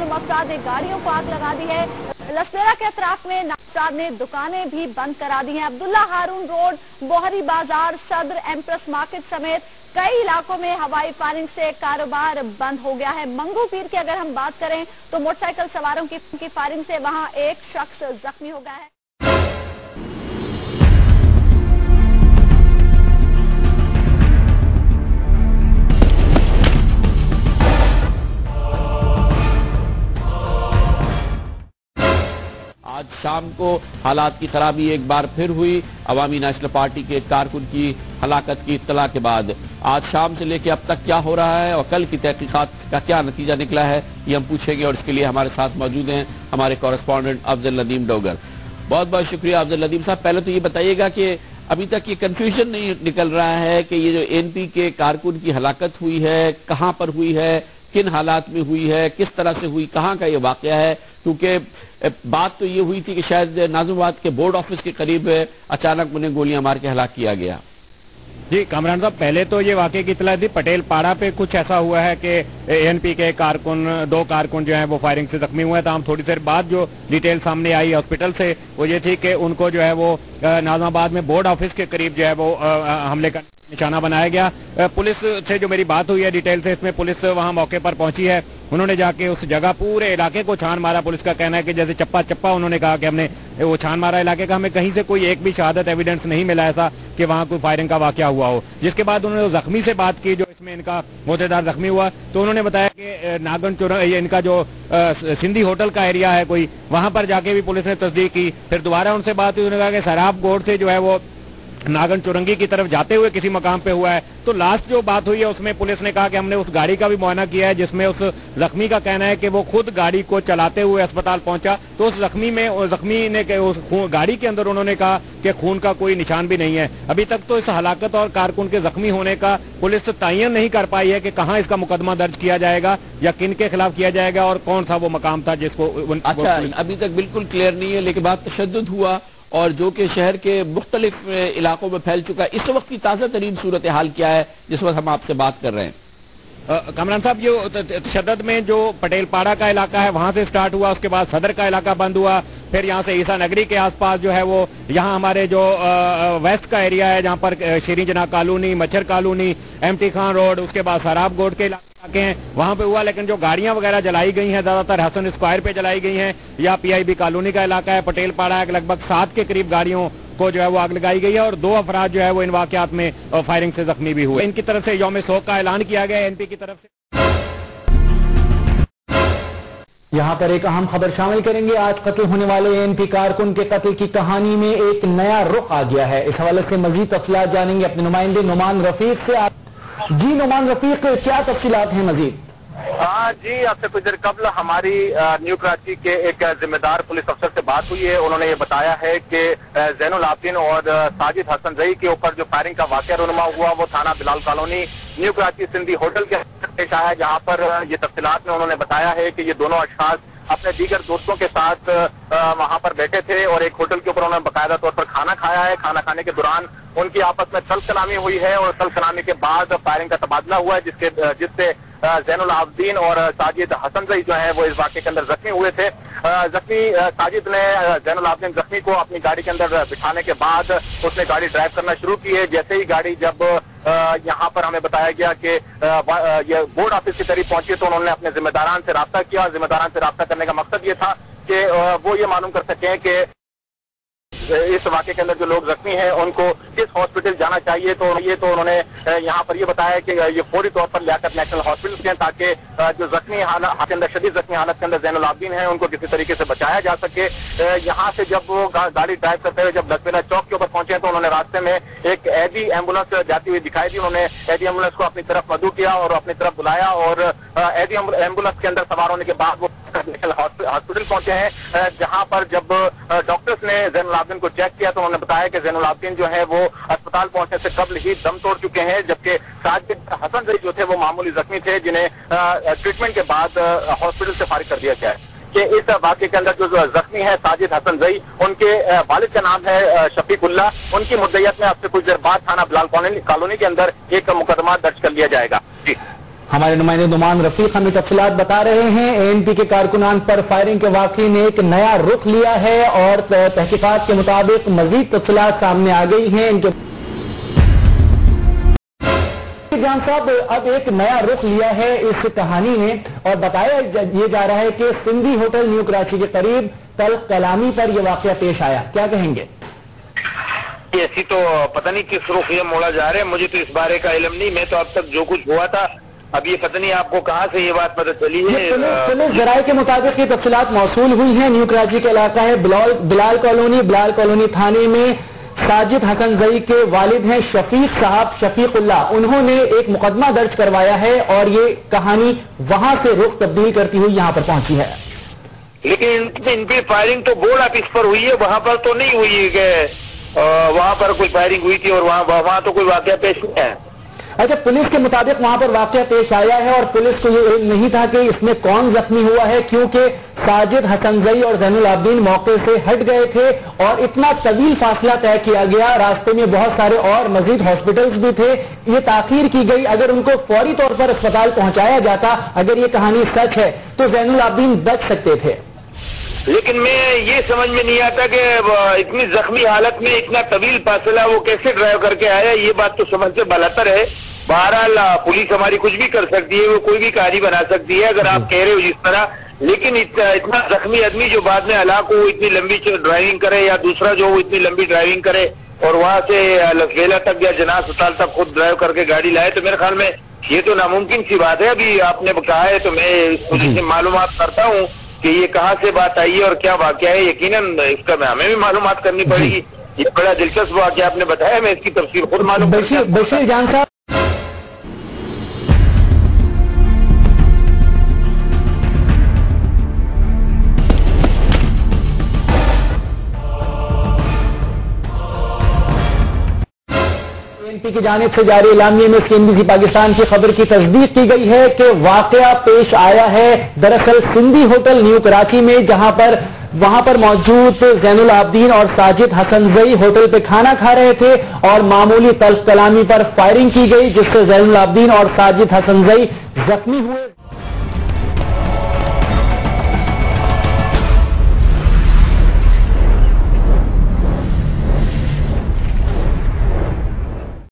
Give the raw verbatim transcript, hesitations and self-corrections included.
मालूम अफराद ने गाड़ियों को आग लगा दी है। लसमेरा के अतराफ में अफराद ने दुकानें भी बंद करा दी हैं। अब्दुल्ला हारून रोड, बोहरी बाजार, सदर, एम्प्रेस मार्केट समेत कई इलाकों में हवाई फायरिंग से कारोबार बंद हो गया है। मंगू पीर की अगर हम बात करें तो मोटरसाइकिल सवारों की, की फायरिंग से वहां एक शख्स जख्मी हो गया है। आज शाम को हालात की खराबी एक बार फिर हुई। अवामी नेशनल पार्टी के कारकुन की हलाकत की इत्तला के बाद आज शाम से लेकर अब तक क्या हो रहा है और कल की तहकीकात का क्या नतीजा निकला है, ये हम पूछेंगे और इसके लिए हमारे साथ मौजूद हैं हमारे कॉरेस्पॉन्डेंट अफजल नदीम डोगर। बहुत बहुत शुक्रिया अफजल नदीम साहब। पहले तो ये बताइएगा कि अभी तक ये कंफ्यूजन नहीं निकल रहा है कि ये जो एनपी के कारकुन की हलाकत हुई है, कहां पर हुई है, किन हालात में हुई है, किस तरह से हुई, कहां का ये वाकया है? क्योंकि बात तो ये हुई थी कि शायद नाजुमाबाद के बोर्ड ऑफिस के करीब अचानक उन्हें गोलियां मार के हलाक किया गया। जी कामरान साहब, पहले तो ये वाकये की इतला थी पटेल पाड़ा पे कुछ ऐसा हुआ है कि एएनपी के कारकुन, दो कारकुन जो हैं वो फायरिंग से जख्मी हुए हैं। तो हम थोड़ी देर बाद जो डिटेल सामने आई हॉस्पिटल से वो ये थी कि उनको जो है वो नाजुमाबाद में बोर्ड ऑफिस के करीब जो है वो हमले का निशाना बनाया गया। पुलिस से जो मेरी बात हुई है डिटेल से, इसमें पुलिस वहां मौके पर पहुंची है। उन्होंने जाके उस जगह पूरे इलाके को छान मारा। पुलिस का कहना है कि जैसे चप्पा चप्पा उन्होंने कहा कि हमने वो छान मारा इलाके का, हमें कहीं से कोई एक भी शहादत एविडेंस नहीं मिला ऐसा कि वहां कोई फायरिंग का वाकया हुआ हो। जिसके बाद उन्होंने जख्मी से बात की जो इसमें इनका मोहतेदार जख्मी हुआ, तो उन्होंने बताया कि नागन चौरा ये इनका जो सिंधी होटल का एरिया है कोई, वहां पर जाके भी पुलिस ने तस्दीक की। फिर दोबारा उनसे बात हुई, उन्होंने कहा कि सराब गोड़ से जो है वो नागन चुरंगी की तरफ जाते हुए किसी मकाम पे हुआ है। तो लास्ट जो बात हुई है उसमें पुलिस ने कहा कि हमने उस गाड़ी का भी मुआयना किया है जिसमें उस जख्मी का कहना है कि वो खुद गाड़ी को चलाते हुए अस्पताल पहुंचा। तो उस जख्मी में जख्मी ने उस गाड़ी के अंदर उन्होंने कहा कि खून का कोई निशान भी नहीं है। अभी तक तो इस हलाकत और कारकुन के जख्मी होने का पुलिस तयन नहीं कर पाई है कि कहाँ इसका मुकदमा दर्ज किया जाएगा या किन के खिलाफ किया जाएगा और कौन सा वो मकाम था जिसको। अच्छा, अभी तक बिल्कुल क्लियर नहीं है, लेकिन बात तशद्दुद हुआ और जो कि शहर के मुख्तलिफ इलाकों में फैल चुका है। इस वक्त की ताज़ा तरीन सूरत हाल क्या है जिस वक्त हम आपसे बात कर रहे हैं? कामरान साहब, ये तशद्दुद में जो पटेल पाड़ा का इलाका है वहां से स्टार्ट हुआ, उसके बाद सदर का इलाका बंद हुआ, फिर यहाँ से ईसा नगरी के आसपास जो है वो यहाँ हमारे जो वेस्ट का एरिया है जहाँ पर शेरी जना कॉलोनी, मच्छर कॉलोनी, एमटी खान रोड, उसके बाद सराब गोड के इलाके हैं वहां पे हुआ। लेकिन जो गाड़ियां वगैरह जलाई गई हैं ज्यादातर हसन स्क्वायर पे जलाई गई हैं या पीआईबी कॉलोनी का इलाका है। पटेल पाड़ा है, लगभग सात के करीब गाड़ियों को जो है वो आग लगाई गई है और दो अफराद जो है वो इन वाकयात में फायरिंग से जख्मी भी हुए। इनकी तरफ से यौम शोक का ऐलान किया गया है एनपी की तरफ से। यहाँ पर एक अहम खबर शामिल करेंगे। आज कत्ल होने वाले एनपी कारकुन के कत्ल की कहानी में एक नया रुख आ गया है। इस हवाले से मजीद तफसीलात जानेंगे अपने नुमाइंदे नुमान रफीक से। जी नुमान रफीक, क्या तफसीलात हैं मजीद? हाँ जी, आपसे कुछ देर कबल हमारी न्यू कराची के एक जिम्मेदार पुलिस अफसर से बात हुई है। उन्होंने ये बताया है कि जैनुल आबिदीन और साजिद हसन जई के ऊपर जो फायरिंग का वाकया रूनुमा हुआ वो थाना Bilal colony new Karachi Sindhi hotel के पेश आया है, जहाँ पर ये तफसीलात में उन्होंने बताया है कि ये दोनों अशखास अपने दीगर दोस्तों के साथ वहां पर बैठे थे और एक होटल के ऊपर उन्होंने बाकायदा तौर पर खाना खाया है। खाना खाने के दौरान उनकी आपस में सल कलामी हुई है और सल कलामी के बाद फायरिंग का तबादला हुआ है जिसके जिससे जैनुल आबिदीन और साजिद हसन जई जो है वो इस वाकये के अंदर जख्मी हुए थे। जख्मी साजिद ने जैनुल आबिदीन जख्मी को अपनी गाड़ी के अंदर बिठाने के बाद उसने गाड़ी ड्राइव करना शुरू की है। जैसे ही गाड़ी जब यहाँ पर हमें बताया गया कि ये बोर्ड ऑफिस के करीब पहुंची तो उन्होंने अपने जिम्मेदारान से रब्ता किया। जिम्मेदारान से रब्ता करने का मकसद ये था कि वो ये मालूम कर सकें कि इस वाकये के अंदर जो लोग जख्मी हैं उनको किस हॉस्पिटल जाना चाहिए। तो ये तो उन्होंने यहाँ पर ये बताया कि ये फौरी तौर पर लियाकत नेशनल हॉस्पिटल के ताकि जो जख्मी हालत के अंदर शदीद जख्मी हालत के अंदर जैनुल आबिदीन है उनको किसी तरीके से बचाया जा सके। यहाँ से जब वो गाड़ी ड्राइव करते हुए जब लसमेरा चौक के ऊपर पहुंचे तो उन्होंने रास्ते में एक एडी एम्बुलेंस जाती हुई दिखाई दी। उन्होंने एडी एम्बुलेंस को अपनी तरफ मदू किया और अपनी तरफ बुलाया और एडी एम्बुलेंस के अंदर सवार होने के बाद वो हॉस्पिटल पहुंचे हैं, जहां पर जब डॉक्टर्स ने जैनुल आबिदीन को चेक किया तो उन्होंने बताया कि जैनुल आबिदीन जो है वो अस्पताल पहुंचने से कबल ही दम तोड़ चुके हैं, जबकि साजिद हसन जई जो थे वो मामूली जख्मी थे जिन्हें ट्रीटमेंट के बाद हॉस्पिटल से फारिग कर दिया गया है। कि इस वाकये के अंदर जो जख्मी है साजिद हसन जई, उनके वालिद का नाम है शफीकुल्ला। उनकी मुद्दइयत में अब से कुछ देर बाद थाना बिलाल कॉलोनी के अंदर एक मुकदमा दर्ज कर लिया जाएगा। जी हमारे नुमाइंदे नुमान रफीक हमें तफसीलात बता रहे हैं। एएनपी के कारकुनान पर फायरिंग के वाकये ने एक नया रुख लिया है और तहकीकात के मुताबिक मजीद तफसीलात सामने आ गई हैं। इनके जान साहब, अब एक नया रुख लिया है इस कहानी ने और बताया ये जा रहा है कि सिंधी होटल न्यू कराची के करीब तल्ख कलामी पर यह वाकया पेश आया। क्या कहेंगे? ऐसी तो पता नहीं किस रुख ये मोड़ा जा रहे हैं, मुझे तो इस बारे का इल्म नहीं। मैं तो अब तक जो कुछ हुआ था, अब ये पता नहीं आपको कहाँ से ये बात पता चली है। पुलिस जराये के मुताबिक ये तफसीलात मौसूल हुई हैं। न्यू कराची का इलाका है बिलाल बिलाल कॉलोनी। बिलाल कॉलोनी थाने में साजिद हसन जई के वालिद हैं शफीक साहब, शफीकुल्लाह। उन्होंने एक मुकदमा दर्ज करवाया है और ये कहानी वहां से रुख तब्दील करती हुई यहां पर पहुंची है। लेकिन इन पे फायरिंग तो बोर्ड ऑफिस पर हुई है, वहां पर तो नहीं हुई है। वहां पर कोई फायरिंग हुई थी और वहां वहां तो कोई वाकया पेश नहीं है। अच्छा, पुलिस के मुताबिक वहां पर वाकया पेश आया है और पुलिस को ये नहीं था कि इसमें कौन जख्मी हुआ है, क्योंकि साजिद हसन जई और जैनुल आबदीन मौके से हट गए थे और इतना तवील फासला तय किया गया। रास्ते में बहुत सारे और मजीद हॉस्पिटल्स भी थे, ये ताखीर की गई। अगर उनको फौरी तौर पर अस्पताल पहुंचाया जाता, अगर ये कहानी सच है, तो जैनुल आबदीन बच सकते थे। लेकिन मैं ये समझ में नहीं आता कि इतनी जख्मी हालत में इतना तवील फासला वो कैसे ड्राइव करके आया। ये बात तो समझ से बलतर है। बहरहाल पुलिस हमारी कुछ भी कर सकती है, वो कोई भी कहानी बना सकती है अगर आप कह रहे हो जिस तरह। लेकिन इतना, इतना जख्मी आदमी जो बाद में हलाक हो, इतनी लंबी ड्राइविंग करे, या दूसरा जो वो इतनी लंबी ड्राइविंग करे और वहां से लसगेला तक या जना अस्पताल तक खुद ड्राइव करके गाड़ी लाए, तो मेरे ख्याल में ये तो नामुमकिन सी बात है। अभी आपने कहा है तो मैं इस पुलिस से मालूमात करता हूँ कि ये कहाँ से बात आई है और क्या वाकया है। यकीनन इसका हमें भी मालूमात करनी पड़ेगी। ये बड़ा दिलचस्प वाकया आपने बताया, मैं इसकी तफसीर खुद मालूम बशीर बशीर जान साहब, एएनपी की जानिब से जारी इलामिये में सीएनबीसी पाकिस्तान की खबर की तस्दीक की गई है कि वाकया पेश आया है दरअसल सिंधी होटल न्यू कराची में, जहां पर वहां पर मौजूद जैनुल आबदीन और साजिद हसन जई होटल पे खाना खा रहे थे और मामूली तल्ख कलामी पर फायरिंग की गई, जिससे जैनुल आबदीन और साजिद हसन जई जख्मी हुए।